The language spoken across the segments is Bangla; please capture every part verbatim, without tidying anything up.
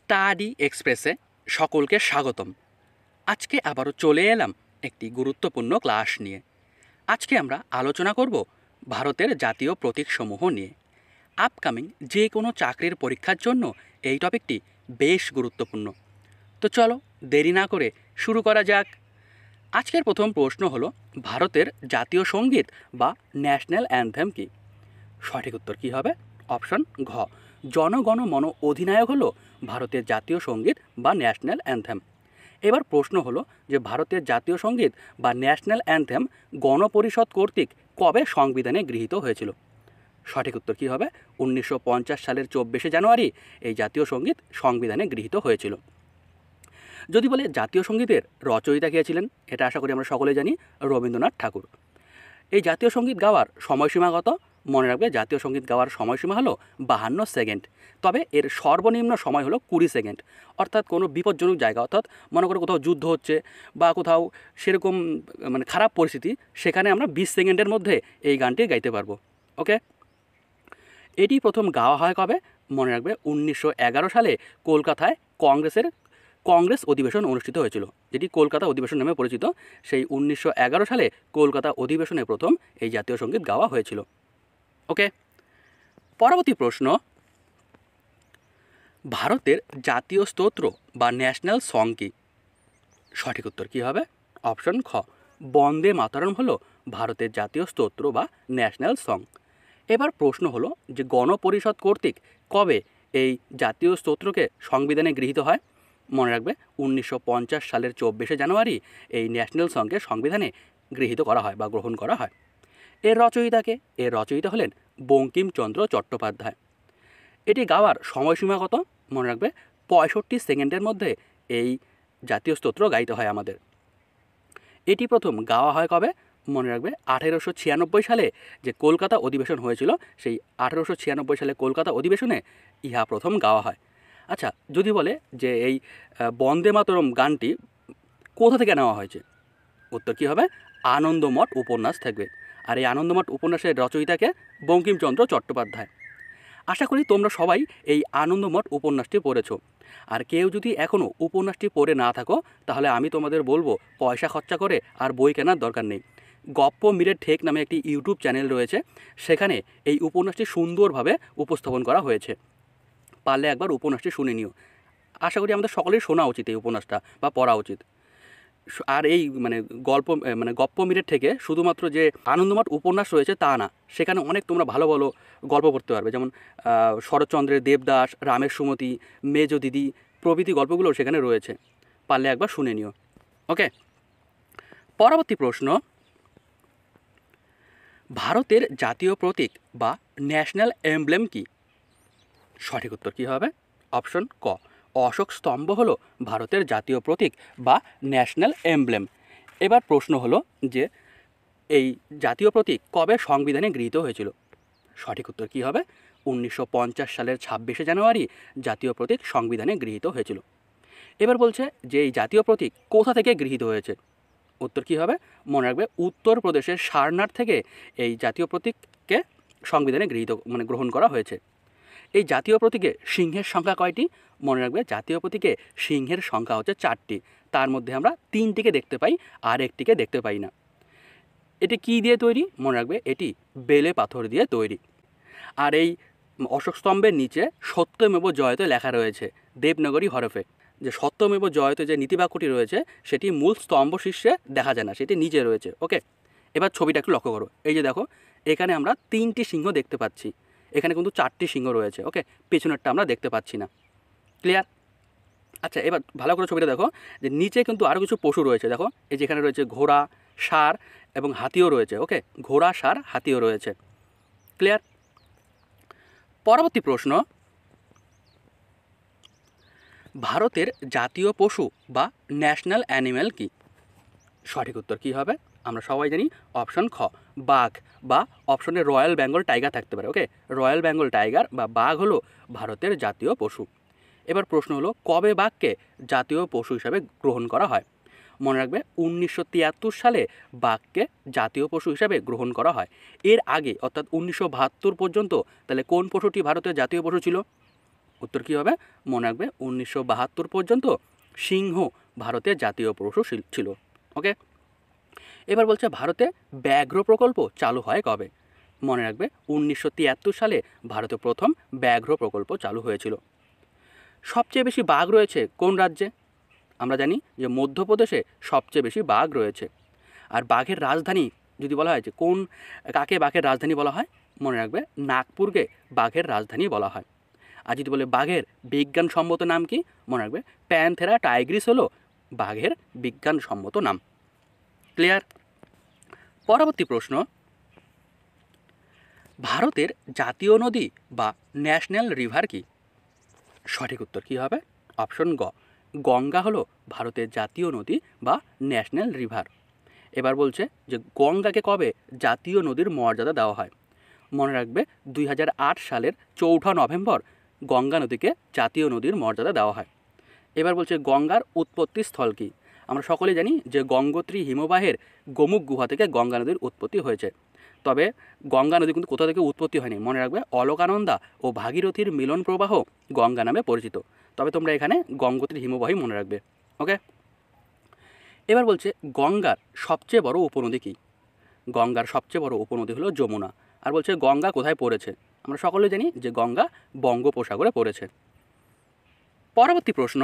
স্টাডি এক্সপ্রেসে সকলকে স্বাগতম। আজকে আবারও চলে এলাম একটি গুরুত্বপূর্ণ ক্লাস নিয়ে। আজকে আমরা আলোচনা করব ভারতের জাতীয় প্রতীকসমূহ নিয়ে। আপকামিং যে কোনো চাকরির পরীক্ষার জন্য এই টপিকটি বেশ গুরুত্বপূর্ণ। তো চলো দেরি না করে শুরু করা যাক। আজকের প্রথম প্রশ্ন হলো, ভারতের জাতীয় সঙ্গীত বা ন্যাশনাল অ্যানথেম কি? সঠিক উত্তর কী হবে? অপশন ঘ, জনগণ মন অধিনায়ক হলো ভারতের জাতীয় সঙ্গীত বা ন্যাশনাল অ্যানথেম। এবার প্রশ্ন হলো যে ভারতের জাতীয় সঙ্গীত বা ন্যাশনাল অ্যানথেম গণপরিষদ কর্তৃক কবে সংবিধানে গৃহীত হয়েছিল? সঠিক উত্তর কী হবে? উনিশশো পঞ্চাশ সালের চব্বিশে জানুয়ারি এই জাতীয় সঙ্গীত সংবিধানে গৃহীত হয়েছিল। যদি বলে জাতীয় সঙ্গীতের রচয়িতা কে ছিলেন, এটা আশা করি আমরা সকলে জানি, রবীন্দ্রনাথ ঠাকুর। এই জাতীয় সঙ্গীত গাওয়ার সময়সীমা কত? মনে রাখবে, জাতীয় সঙ্গীত গাওয়ার সময়সীমা হলো বাহান্ন সেকেন্ড, তবে এর সর্বনিম্ন সময় হলো কুড়ি সেকেন্ড। অর্থাৎ কোনো বিপজ্জনক জায়গা, অর্থাৎ মনে করো কোথাও যুদ্ধ হচ্ছে বা কোথাও সেরকম মানে খারাপ পরিস্থিতি, সেখানে আমরা বিশ সেকেন্ডের মধ্যে এই গানটি গাইতে পারবো। ওকে, এটি প্রথম গাওয়া হয় কবে? মনে রাখবে, উনিশশো এগারো সালে কলকাতায় কংগ্রেসের কংগ্রেস অধিবেশন অনুষ্ঠিত হয়েছিল, যেটি কলকাতা অধিবেশন নামে পরিচিত। সেই উনিশশো এগারো সালে কলকাতা অধিবেশনে প্রথম এই জাতীয় সঙ্গীত গাওয়া হয়েছিল। ওকে, পরবর্তী প্রশ্ন, ভারতের জাতীয় স্তোত্র বা ন্যাশনাল সং কি? সঠিক উত্তর কী হবে? অপশন খ, বন্দে মাতরম হলো ভারতের জাতীয় স্তোত্র বা ন্যাশনাল সং। এবার প্রশ্ন হলো যে গণপরিষদ কর্তৃক কবে এই জাতীয় স্তোত্রকে সংবিধানে গৃহীত হয়? মনে রাখবে, উনিশশো পঞ্চাশ সালের চব্বিশে জানুয়ারি এই ন্যাশনাল সংকে সংবিধানে গৃহীত করা হয় বা গ্রহণ করা হয়। এর রচয়িতাকে? এর রচয়িতা হলেন বঙ্কিমচন্দ্র চট্টোপাধ্যায়। এটি গাওয়ার সময়সীমা কত? মনে রাখবে, পঁয়ষট্টি সেকেন্ডের মধ্যে এই জাতীয় স্তোত্র গাইতে হয় আমাদের। এটি প্রথম গাওয়া হয় কবে? মনে রাখবে, আঠেরোশো ছিয়ানব্বই সালে যে কলকাতা অধিবেশন হয়েছিল, সেই আঠেরোশো ছিয়ানব্বই সালে কলকাতা অধিবেশনে ইহা প্রথম গাওয়া হয়। আচ্ছা, যদি বলে যে এই বন্দে মাতরম গানটি কোথা থেকে নেওয়া হয়েছে, উত্তর কী হবে? আনন্দমঠ উপন্যাস থাকবে। আর এই আনন্দমঠ উপন্যাসের রচয়িতাকে? বঙ্কিমচন্দ্র চট্টোপাধ্যায়। আশা করি তোমরা সবাই এই আনন্দমঠ উপন্যাসটি পড়েছো। আর কেউ যদি এখনও উপন্যাসটি পড়ে না থাকো, তাহলে আমি তোমাদের বলবো পয়সা খরচা করে আর বই কেনার দরকার নেই। গপ্প মীরের ঠেক নামে একটি ইউটিউব চ্যানেল রয়েছে, সেখানে এই উপন্যাসটি সুন্দরভাবে উপস্থাপন করা হয়েছে। পারলে একবার উপন্যাসটি শুনে নিও। আশা করি আমাদের সকলেই শোনা উচিত এই উপন্যাসটা বা পড়া উচিত। আর এই মানে গল্প মানে গপ্প মীরের থেকে শুধুমাত্র যে আনন্দমঠ উপন্যাস রয়েছে তা না, সেখানে অনেক তোমরা ভালো ভালো গল্প পড়তে পারবে, যেমন শরৎচন্দ্রের দেবদাস, রামের সুমতি, মেজ দিদি প্রভৃতি গল্পগুলো সেখানে রয়েছে। পারলে একবার শুনে নিও। ওকে, পরবর্তী প্রশ্ন, ভারতের জাতীয় প্রতীক বা ন্যাশনাল এমব্লেম কি? সঠিক উত্তর কী হবে? অপশন ক, অশোক স্তম্ভ হলো ভারতের জাতীয় প্রতীক বা ন্যাশনাল এমব্লেম। এবার প্রশ্ন হলো যে এই জাতীয় প্রতীক কবে সংবিধানে গৃহীত হয়েছিল? সঠিক উত্তর কী হবে? উনিশশো পঞ্চাশ সালের ছাব্বিশে জানুয়ারি জাতীয় প্রতীক সংবিধানে গৃহীত হয়েছিল। এবার বলছে যে এই জাতীয় প্রতীক কোথা থেকে গৃহীত হয়েছে? উত্তর কী হবে? মনে রাখবে, উত্তরপ্রদেশের সারনাথ থেকে এই জাতীয় প্রতীককে সংবিধানে গৃহীত মানে গ্রহণ করা হয়েছে। এই জাতীয় প্রতীকে সিংহের সংখ্যা কয়টি? মনে রাখবে, জাতীয় প্রতীকে সিংহের সংখ্যা হচ্ছে চারটি। তার মধ্যে আমরা তিনটিকে দেখতে পাই, আর একটিকে দেখতে পাই না। এটি কী দিয়ে তৈরি? মনে রাখবে, এটি বেলে পাথর দিয়ে তৈরি। আর এই অশোক স্তম্ভের নিচে সত্যমেব জয়তে লেখা রয়েছে দেবনাগরী হরফে। যে সত্যমেব জয়তে যে নীতিবাক্যটি রয়েছে, সেটি মূল স্তম্ভ শীর্ষে দেখা যায় না, সেটি নিচে রয়েছে। ওকে, এবার ছবিটা একটু লক্ষ্য করো। এই যে দেখো, এখানে আমরা তিনটি সিংহ দেখতে পাচ্ছি, এখানে কিন্তু চারটি সিংহ রয়েছে। ওকে, পেছনেরটা আমরা দেখতে পাচ্ছি না। ক্লিয়ার? আচ্ছা, এবার ভালো করে ছবিটা দেখো যে নিচে কিন্তু আরও কিছু পশু রয়েছে। দেখো, এই যেখানে রয়েছে ঘোড়া, ষাঁড় এবং হাতিও রয়েছে। ওকে, ঘোড়া, ষাঁড়, হাতিও রয়েছে। ক্লিয়ার? পরবর্তী প্রশ্ন, ভারতের জাতীয় পশু বা ন্যাশনাল অ্যানিম্যাল কি? সঠিক উত্তর কী হবে? আমরা সবাই জানি অপশন খ, বাঘ, বা অপশনে রয়্যাল বেঙ্গল টাইগার থাকতে পারে। ওকে, রয়্যাল বেঙ্গল টাইগার বা বাঘ হলো ভারতের জাতীয় পশু। এবার প্রশ্ন হলো, কবে বাঘকে জাতীয় পশু হিসাবে গ্রহণ করা হয়? মনে রাখবে, উনিশশো তিয়াত্তর সালে বাঘকে জাতীয় পশু হিসাবে গ্রহণ করা হয়। এর আগে অর্থাৎ উনিশশো বাহাত্তর পর্যন্ত তাহলে কোন পশুটি ভারতের জাতীয় পশু ছিল? উত্তর কী হবে? মনে রাখবে উনিশশো বাহাত্তর পর্যন্ত সিংহ ভারতের জাতীয় পশু ছিল। ওকে, এবার বলছে ভারতে ব্যাঘ্র প্রকল্প চালু হয় কবে? মনে রাখবে উনিশশো তিয়াত্তর সালে ভারতে প্রথম ব্যাঘ্র প্রকল্প চালু হয়েছিল। সবচেয়ে বেশি বাঘ রয়েছে কোন রাজ্যে? আমরা জানি যে মধ্যপ্রদেশে সবচেয়ে বেশি বাঘ রয়েছে। আর বাঘের রাজধানী যদি বলা হয় যে কোন কাকে বাঘের রাজধানী বলা হয়? মনে রাখবে নাগপুরকে বাঘের রাজধানী বলা হয়। আর যদি বলে বাঘের বিজ্ঞানসম্মত নাম কি? মনে রাখবে প্যান্থেরা টাইগ্রিস হলো বাঘের বিজ্ঞানসম্মত নাম। ক্লিয়ার? পরবর্তী প্রশ্ন, ভারতের জাতীয় নদী বা ন্যাশনাল রিভার কি? সঠিক উত্তর কী হবে? অপশন গ, গঙ্গা হলো ভারতের জাতীয় নদী বা ন্যাশনাল রিভার। এবার বলছে যে গঙ্গাকে কবে জাতীয় নদীর মর্যাদা দেওয়া হয়? মনে রাখবে দুই হাজার আট সালের চৌঠা নভেম্বর গঙ্গা নদীকে জাতীয় নদীর মর্যাদা দেওয়া হয়। এবার বলছে গঙ্গার উৎপত্তি স্থল কী? আমরা সকলে জানি যে গঙ্গোত্রী হিমবাহের গোমুখ গুহা থেকে গঙ্গা নদীর উৎপত্তি হয়েছে। তবে গঙ্গা নদী কিন্তু কোথা থেকে উৎপত্তি হয়নি, মনে রাখবে অলকানন্দা ও ভাগীরথীর মিলন প্রবাহ গঙ্গা নামে পরিচিত। তবে তোমরা এখানে গঙ্গোত্রী হিমবাহই মনে রাখবে। ওকে, এবার বলছে গঙ্গার সবচেয়ে বড় উপনদী কী? গঙ্গার সবচেয়ে বড় উপনদী হলো যমুনা। আর বলছে গঙ্গা কোথায় পড়েছে? আমরা সকলে জানি যে গঙ্গা বঙ্গোপসাগরে পড়েছে। পরবর্তী প্রশ্ন,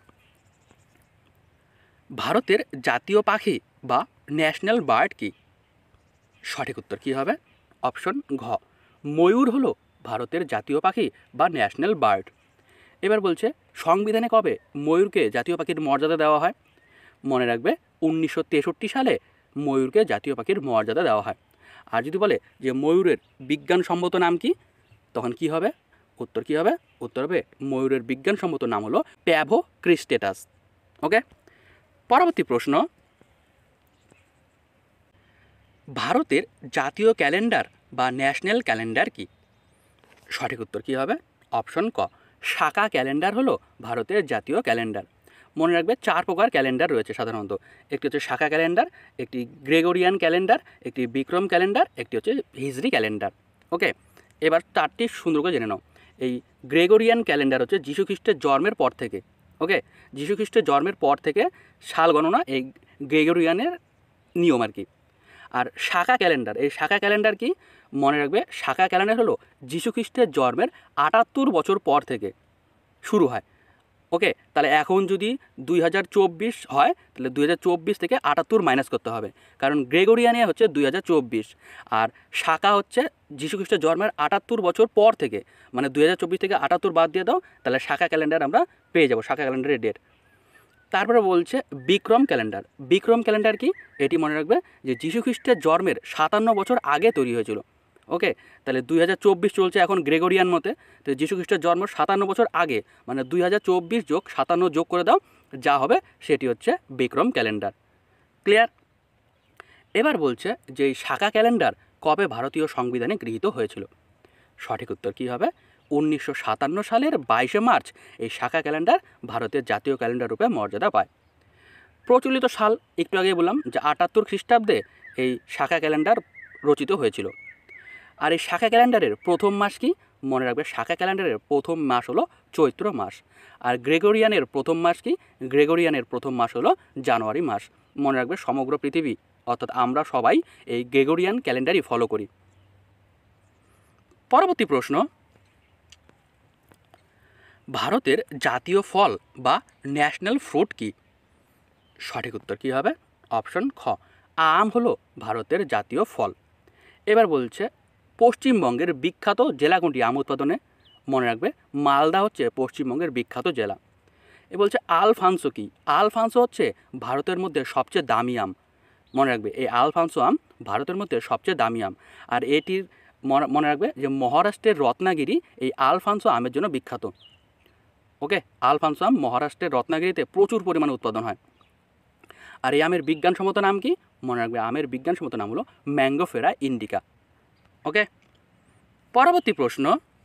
ভারতের জাতীয় পাখি বা ন্যাশনাল বার্ড কি? সঠিক উত্তর কী হবে? অপশন ঘ, ময়ূর হলো ভারতের জাতীয় পাখি বা ন্যাশনাল বার্ড। এবার বলছে সংবিধানে কবে ময়ূরকে জাতীয় পাখির মর্যাদা দেওয়া হয়? মনে রাখবে উনিশশো তেষট্টি সালে ময়ূরকে জাতীয় পাখির মর্যাদা দেওয়া হয়। আর যদি বলে যে ময়ূরের বিজ্ঞানসম্মত নাম কি, তখন কি হবে? উত্তর কী হবে? উত্তর হবে ময়ূরের বিজ্ঞানসম্মত নাম হলো প্যাভো ক্রিস্টেটাস। ওকে, পরবর্তী প্রশ্ন, ভারতের জাতীয় ক্যালেন্ডার বা ন্যাশনাল ক্যালেন্ডার কি? সঠিক উত্তর কী হবে? অপশন ক, শাকা ক্যালেন্ডার হলো ভারতের জাতীয় ক্যালেন্ডার। মনে রাখবে চার প্রকার ক্যালেন্ডার রয়েছে সাধারণত। একটি হচ্ছে শাকা ক্যালেন্ডার, একটি গ্রেগরিয়ান ক্যালেন্ডার, একটি বিক্রম ক্যালেন্ডার, একটি হচ্ছে হিজরি ক্যালেন্ডার। ওকে, এবার চারটি সুন্দর করে জেনে নাও। এই গ্রেগরিয়ান ক্যালেন্ডার হচ্ছে যীশুখ্রিস্টের জন্মের পর থেকে। ওকে, যীশুখ্রিস্টের জন্মের পর থেকে সাল গণনা এই গ্রেগরিয়ানের নিয়ম আর কি। আর শাকা ক্যালেন্ডার, এই শাকা ক্যালেন্ডার কি? মনে রাখবে শাকা ক্যালেন্ডার হলো যীশুখ্রিস্টের জন্মের আটাত্তর বছর পর থেকে শুরু হয়। ওকে, তাহলে এখন যদি দুই হাজার চব্বিশ হয় তাহলে দুই হাজার চব্বিশ থেকে আটাত্তর মাইনাস করতে হবে, কারণ গ্রেগরিয়ানে হচ্ছে দুই হাজার চব্বিশ আর শাকা হচ্ছে যীশুখ্রিস্টের জন্মের আটাত্তর বছর পর থেকে, মানে দুই হাজার চব্বিশ থেকে আটাত্তর বাদ দিয়ে দাও, তাহলে শাকা ক্যালেন্ডার আমরা পেয়ে যাবো, শাকা ক্যালেন্ডারের ডেট। তারপরে বলছে বিক্রম ক্যালেন্ডার। বিক্রম ক্যালেন্ডার কি? এটি মনে রাখবে যে যীশুখ্রিস্টের জন্মের সাতান্ন বছর আগে তৈরি হয়েছিল। ওকে, তাহলে দুই হাজার চব্বিশ চলছে এখন গ্রেগরিয়ান মতে, তো যীশুখ্রিস্টের জন্ম সাতান্ন বছর আগে, মানে দুই হাজার চব্বিশ যোগ সাতান্ন যোগ করে দাও, যা হবে সেটি হচ্ছে বিক্রম ক্যালেন্ডার। ক্লিয়ার? এবার বলছে যে এই শাকা ক্যালেন্ডার কবে ভারতীয় সংবিধানে গৃহীত হয়েছিল? সঠিক উত্তর কী হবে? উনিশশো সাতান্ন সালের বাইশে মার্চ এই শাকা ক্যালেন্ডার ভারতের জাতীয় ক্যালেন্ডার রূপে মর্যাদা পায়। প্রচলিত সাল একটু আগে বললাম যে আটাত্তর খ্রিস্টাব্দে এই শাকা ক্যালেন্ডার রচিত হয়েছিল। আর এই শাকা ক্যালেন্ডারের প্রথম মাস কি? মনে রাখবে শাকা ক্যালেন্ডারের প্রথম মাস হলো চৈত্র মাস। আর গ্রেগরিয়ানের প্রথম মাস কি? গ্রেগরিয়ানের প্রথম মাস হলো জানুয়ারি মাস। মনে রাখবে সমগ্র পৃথিবী অর্থাৎ আমরা সবাই এই গ্রেগরিয়ান ক্যালেন্ডারই ফলো করি। পরবর্তী প্রশ্ন, ভারতের জাতীয় ফল বা ন্যাশনাল ফ্রুট কি? সঠিক উত্তর কী হবে? অপশন খ, আম হলো ভারতের জাতীয় ফল। এবার বলছে পশ্চিমবঙ্গের বিখ্যাত জেলা কোনটি আম উৎপাদনে? মনে রাখবে মালদা হচ্ছে পশ্চিমবঙ্গের বিখ্যাত জেলা। এ বলছে আলফানসো কি? আলফানসো হচ্ছে ভারতের মধ্যে সবচেয়ে দামি আম। মনে রাখবে এই আলফানসো আম ভারতের মধ্যে সবচেয়ে দামি আম। আর এটির মনে রাখবে যে মহারাষ্ট্রের রত্নাগিরি এই আলফানসো আমের জন্য বিখ্যাত। ওকে, আলফানসো আম মহারাষ্ট্রের রত্নাগিরিতে প্রচুর পরিমাণে উৎপাদন হয়। আর এই আমের বিজ্ঞানসম্মত নাম কি? মনে রাখবে আমের বিজ্ঞানসম্মত নাম হলো ম্যাঙ্গোফেরা ইন্ডিকা। ওকে, পরবর্তী প্রশ্ন,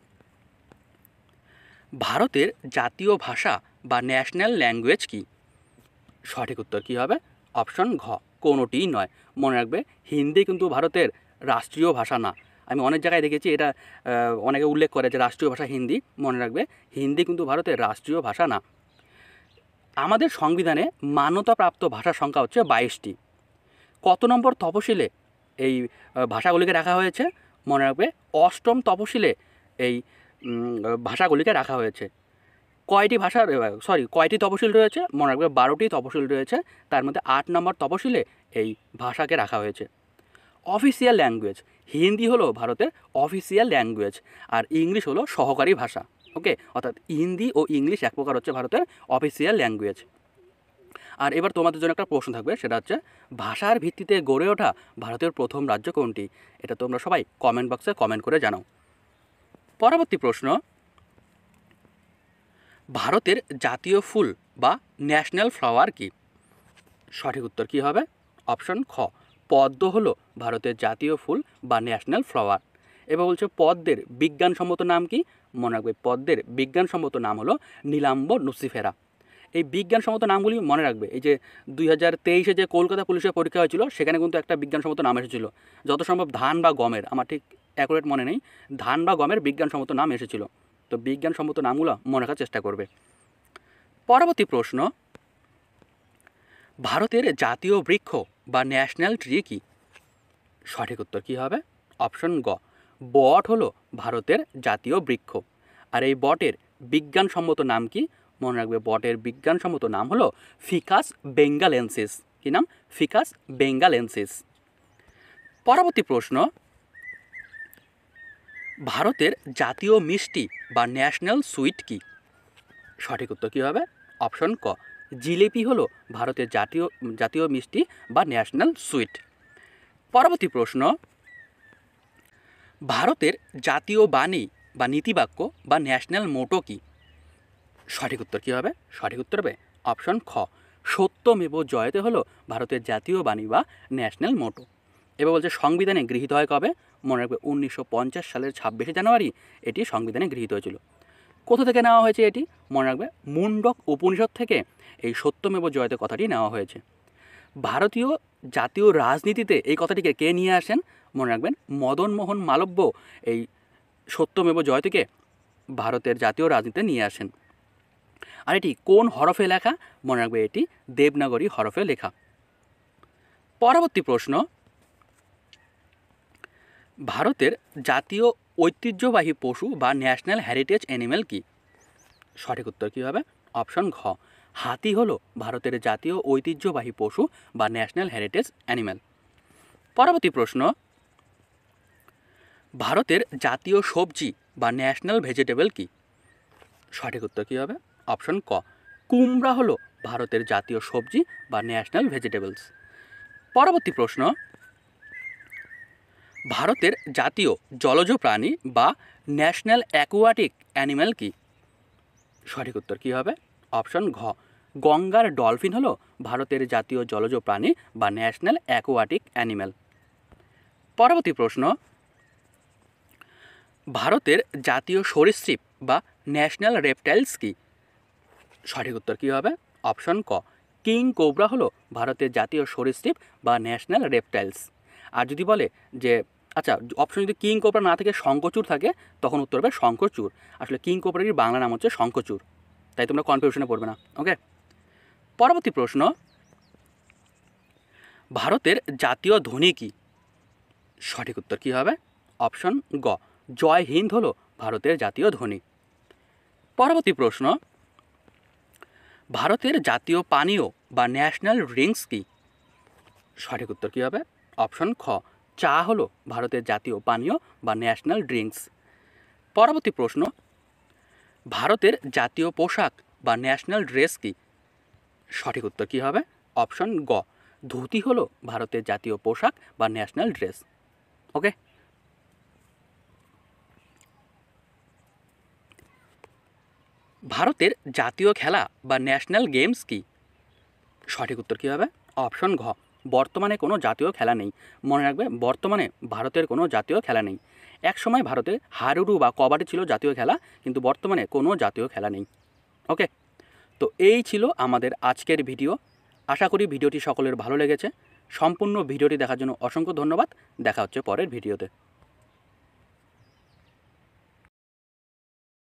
ভারতের জাতীয় ভাষা বা ন্যাশনাল ল্যাঙ্গুয়েজ কি? সঠিক উত্তর কী হবে? অপশন ঘ, কোনোটিই নয়। মনে রাখবে হিন্দি কিন্তু ভারতের রাষ্ট্রীয় ভাষা না। আমি অনেক জায়গায় দেখেছি এটা অনেকে উল্লেখ করে যে রাষ্ট্রীয় ভাষা হিন্দি। মনে রাখবে, হিন্দি কিন্তু ভারতের রাষ্ট্রীয় ভাষা না। আমাদের সংবিধানে মান্যতাপ্রাপ্ত ভাষার সংখ্যা হচ্ছে বাইশটি। কত নম্বর তফসিলে এই ভাষাগুলিকে রাখা হয়েছে? মনে রাখবে, অষ্টম তফসিলে এই ভাষাগুলিকে রাখা হয়েছে। কয়টি ভাষা সরি কয়টি তফসিল রয়েছে? মনে রাখবে, বারোটি তফসিল রয়েছে। তার মধ্যে আট নম্বর তফসিলে এই ভাষাকে রাখা হয়েছে। অফিসিয়াল ল্যাঙ্গুয়েজ, হিন্দি হলো ভারতের অফিসিয়াল ল্যাঙ্গুয়েজ, আর ইংলিশ হলো সহকারী ভাষা। ওকে, অর্থাৎ হিন্দি ও ইংলিশ এক প্রকার হচ্ছে ভারতের অফিসিয়াল ল্যাঙ্গুয়েজ। আর এবার তোমাদের জন্য একটা প্রশ্ন থাকবে, সেটা হচ্ছে ভাষার ভিত্তিতে গড়ে ওঠা ভারতের প্রথম রাজ্য কোনটি? এটা তোমরা সবাই কমেন্ট বক্সে কমেন্ট করে জানাও। পরবর্তী প্রশ্ন, ভারতের জাতীয় ফুল বা ন্যাশনাল ফ্লাওয়ার কি? সঠিক উত্তর কী হবে? অপশন খ, পদ্ম হলো ভারতের জাতীয় ফুল বা ন্যাশনাল ফ্লাওয়ার। এবার বলছে পদ্মের বিজ্ঞানসম্মত নাম কি? মনে রাখবে, পদ্মের বিজ্ঞানসম্মত নাম হলো নীলাম্ব নুসিফেরা। এই বিজ্ঞানসম্মত নামগুলি মনে রাখবে। এই যে দুই হাজার তেইশে যে কলকাতা পুলিশের পরীক্ষা হয়েছিল, সেখানে কিন্তু একটা বিজ্ঞানসম্মত নাম এসেছিল, যত সম্ভব ধান বা গমের, আমার ঠিক অ্যাকুরেট মনে নেই, ধান বা গমের বিজ্ঞানসম্মত নাম এসেছিল। তো বিজ্ঞানসম্মত নামগুলো মনে রাখার চেষ্টা করবে। পরবর্তী প্রশ্ন, ভারতের জাতীয় বৃক্ষ বা ন্যাশনাল ট্রি কি? সঠিক উত্তর কী হবে? অপশন গ, বট হলো ভারতের জাতীয় বৃক্ষ। আর এই বটের বিজ্ঞানসম্মত নাম কি? মনে রাখবে, বটের বিজ্ঞানসম্মত নাম হলো ফিকাস বেঙ্গালেন্সিস। কী নাম? ফিকাস বেঙ্গালেন্সিস। পরবর্তী প্রশ্ন, ভারতের জাতীয় মিষ্টি বা ন্যাশনাল সুইট কি? সঠিক উত্তর কী হবে? অপশন ক, জিলিপি হলো ভারতের জাতীয় জাতীয় মিষ্টি বা ন্যাশনাল সুইট। পরবর্তী প্রশ্ন, ভারতের জাতীয় বাণী বা নীতিবাক্য বা ন্যাশনাল মোটো কি? সঠিক উত্তর কী হবে? সঠিক উত্তর হবে অপশন খ, সত্যমেব জয়তে হলো ভারতের জাতীয় বাণী বা ন্যাশনাল মোটো। এবার বলছে সংবিধানে গৃহীত হয় কবে? মনে রাখবে, উনিশশো পঞ্চাশ সালের ছাব্বিশে জানুয়ারি এটি সংবিধানে গৃহীত হয়েছিল। কোথা থেকে নেওয়া হয়েছে এটি? মনে রাখবে, মুন্ডক উপনিষদ থেকে এই সত্যমেব জয়তে কথাটি নেওয়া হয়েছে। ভারতীয় জাতীয় রাজনীতিতে এই কথাটিকে কে নিয়ে আসেন? মনে রাখবেন, মদন মোহন মালব্য এই সত্যমেব জয়তিকে ভারতের জাতীয় রাজনীতিতে নিয়ে আসেন। আর এটি কোন হরফে লেখা? মনে রাখবে, এটি দেবনাগরী হরফে লেখা। পরবর্তী প্রশ্ন, ভারতের জাতীয় ঐতিহ্যবাহী পশু বা ন্যাশনাল হেরিটেজ অ্যানিম্যাল কি? সঠিক উত্তর কী হবে? অপশন ঘ, হাতি হলো ভারতের জাতীয় ঐতিহ্যবাহী পশু বা ন্যাশনাল হেরিটেজ অ্যানিম্যাল। পরবর্তী প্রশ্ন, ভারতের জাতীয় সবজি বা ন্যাশনাল ভেজিটেবল কি? সঠিক উত্তর কী হবে? অপশন ক, কুমড়া হলো ভারতের জাতীয় সবজি বা ন্যাশনাল ভেজিটেবলস। পরবর্তী প্রশ্ন, ভারতের জাতীয় জলজ প্রাণী বা ন্যাশনাল অ্যাকোয়াটিক অ্যানিম্যাল কি? সঠিক উত্তর কী হবে? অপশন ঘ, গঙ্গার ডলফিন হলো ভারতের জাতীয় জলজ প্রাণী বা ন্যাশনাল অ্যাকোয়াটিক অ্যানিম্যাল। পরবর্তী প্রশ্ন, ভারতের জাতীয় সরীসৃপ বা ন্যাশনাল রেপটাইলস কি? সঠিক উত্তর কী হবে? অপশন ক, কিং কোবরা হলো ভারতের জাতীয় সরীসৃপ বা ন্যাশনাল রেপটাইলস। আর যদি বলে যে আচ্ছা, অপশন যদি কিং কোবরা না থেকে শঙ্খচূড় থাকে, তখন উত্তর হবে শঙ্খচূড়। আসলে কিং কোবরার বাংলা নাম হচ্ছে শঙ্খচূড়, তাই তোমরা কনফিউশনে পড়বে না। ওকে, পরবর্তী প্রশ্ন, ভারতের জাতীয় ধ্বনি কি? সঠিক উত্তর কী হবে? অপশন গ, জয় হিন্দ হলো ভারতের জাতীয় ধ্বনি। পরবর্তী প্রশ্ন, ভারতের জাতীয় পানীয় বা ন্যাশনাল ড্রিঙ্কস কি? সঠিক উত্তর কী হবে? অপশন খ, চা হলো ভারতের জাতীয় পানীয় বা ন্যাশনাল ড্রিঙ্কস। পরবর্তী প্রশ্ন, ভারতের জাতীয় পোশাক বা ন্যাশনাল ড্রেস কি? সঠিক উত্তর কী হবে? অপশন গ, ধুতি হলো ভারতের জাতীয় পোশাক বা ন্যাশনাল ড্রেস। ওকে, ভারতের জাতীয় খেলা বা ন্যাশনাল গেমস কি? সঠিক উত্তর কী হবে? অপশন ঘ, বর্তমানে কোনো জাতীয় খেলা নেই। মনে রাখবে, বর্তমানে ভারতের কোনো জাতীয় খেলা নেই। এক সময় ভারতে হাডুডু বা কবাডি ছিল জাতীয় খেলা, কিন্তু বর্তমানে কোনো জাতীয় খেলা নেই। ওকে, তো এই ছিল আমাদের আজকের ভিডিও। আশা করি ভিডিওটি সকলের ভালো লেগেছে। সম্পূর্ণ ভিডিওটি দেখার জন্য অসংখ্য ধন্যবাদ। দেখা হচ্ছে পরের ভিডিওতে।